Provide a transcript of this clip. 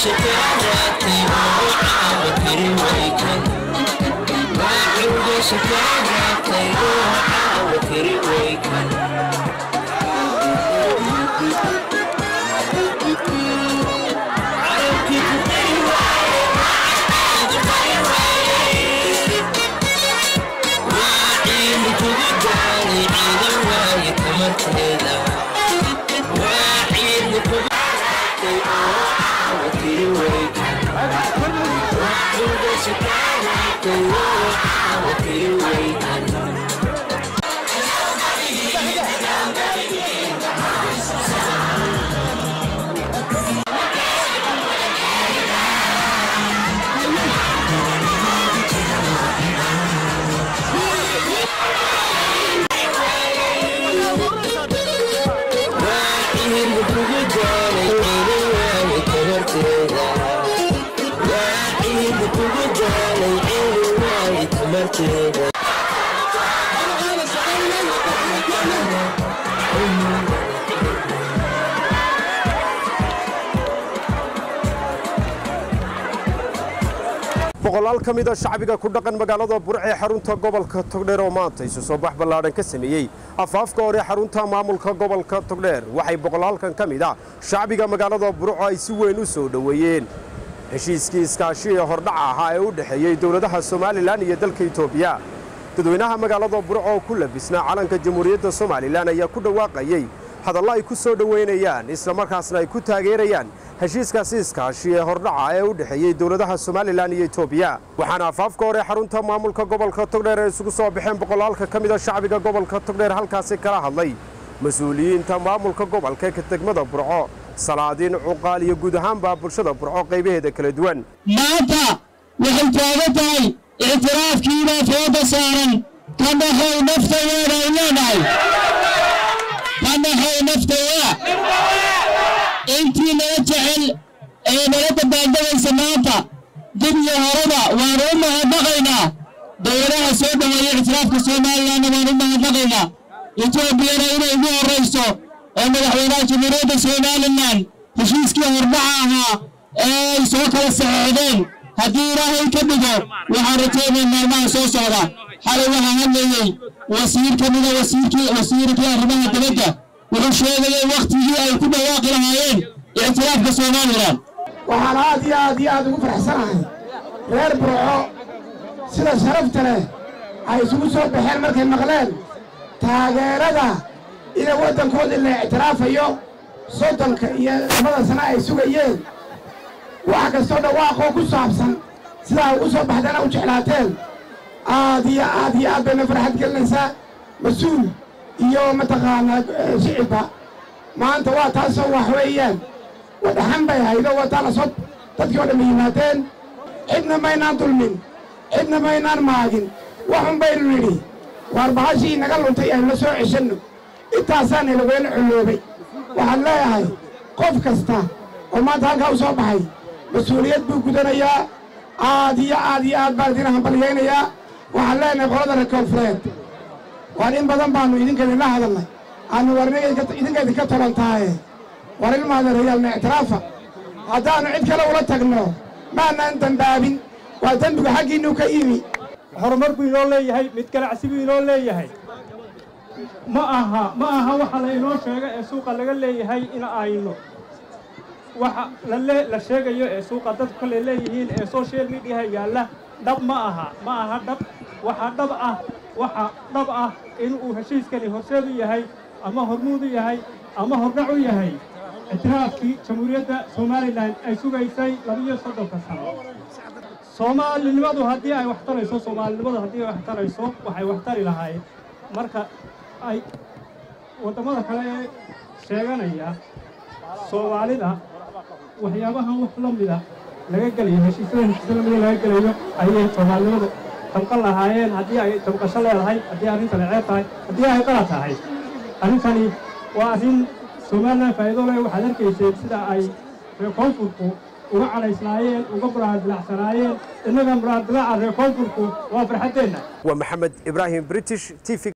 boqolaal ka mid ah shacbiga ku dhaqan magaalada Burco ee xarunta gobolka Togdheer oo maanta isu soo bax ballaaran ka sameeyay afaafka hore xarunta maamulka gobolka Togdheer waxay boqolaalkan ka mid ah shacbiga magaalada Burco ay si weyn u soo dhaweeyeen heshiiskii iskaashiga hordhac ahaa ee u dhaxeeyay dawladaha Soomaaliland iyo dalka Itoobiya dadweynaha magaalada Burco oo ku labisnaa calanka Jamhuuriyadda Soomaaliland ayaa ku dhawaaqayay hadallo ay ku soo dhaweynayaan isla markaasna ay ku taageerayaan heshiiskaasi iskaashiga hordhaca ee u dhaxeeyay dawladaha Soomaaliland iyo Itoobiya waxaana afaafka hore xarunta maamulka gobolka Togdheer ay isugu soo baxeen boqolaalka ka mid ah shacbiga gobolka Togdheer halkaas kala hadlay mas'uuliyiinta maamulka gobolka ee degmada Burco salaadiin cuqaal iyo guud ahaanba bulshada Burco qaybaheeda kala duwan maanta waxay taaganahay اعترافكينا فوضى صارا كما هي نفتوى لنا كما هي نفتوى انتي لا تجعل نرد بعدها سماطة دنيا هربا وروما بغينا دورها سودة وهي اعترافك الصومالي لنا وروما بغينا إثيوبيا رأينا إبوه الرئيسو ومدحوينات مريد الصومالي لنا هشيسكي هربعها سوكا السعودين هدي راهي كبدو وحارتين المرمى سوسودا حلوها هنلي وسير كمدا وسيرك يا ربها دبدا وحشيغي وقتي اي كبا واقع هايين اعتراف بسوماليلاند waxaan aad ugu faraxsanahay reer Burco sida sharafta leh ay isugu soo baxeen markay maqleen taageerada ila wadankooda la ictiraafayo sodonka iyo labada sano ay sugayeen wax kastoo dhawaaqo ku saabsan sida ugu soo baxdana u jeclaateen aad bayna farxad gelinaysaa mas'uul iyo mataqaana shicibba maanta waa taasoo wax weeyaan wadaxan bay haydo wata la soo dadkii oo dhan yimaadeen cidna maynaan dulmin cidna maynaan maagin waxun baynu nidhi waar bahashii naga luntay aynu la soo ceshanno intaasaan ilaweyn culloobay waxaan leeyahay qof kasta oo maanta halkaa u soo baxay مسؤوليات بوجودنا عادي بعد دينا هم بلينا وحنا لنا قرارنا الكونفرنت وارين بدن بانو إذن كنا لا هذا الله أنا ورنا إذن كذا كترون تاعي ورنا ما هذا رجال اعترافه هذا أنا عد كلا ولا تجنو ما ننتم بابين وأنتم بحقي إنه كيمي هرمر بينول لي هاي متكلم عسبي بينول لي هاي ما أها وحلا إنه شيء السوق اللي لي هاي إن عينه waxa la sheegayo ee suuqa dadku kale leeyihiin ee social media yaala dab ma aha dab waxa dhab ah in uu heshiiskani horseed u yahay ama hormuud u yahay ama hordhac u yahay اعترافكي جمهورية سوماليلاند أي سوغايساي لبيو صدق سنة Soomaalinimadu haddii ay wax tarayso Soomaalinimadu haddii ay wax tarayso waxay wax tari lahayd marka ay wadamada kale sheeganaya Soomaalida waxyaabahan wax la mid ah laga galiyo heshiisyada laga galiyo ayay Soomaalinimadu tanqal lahaayeen haddii ay tanqasho leedahay haddii arrinta la ceeb tahay haddii ay qalad tahay arrintani waa arrin Soomaaliland faa'iido leh waxaad arkaysay sida ay koonfurku uga calaysnaayeen uga baraadlacsanaayeen innaga baraadlaca reer koonfurku waa farxadeena ومحمد إبراهيم بريتش TV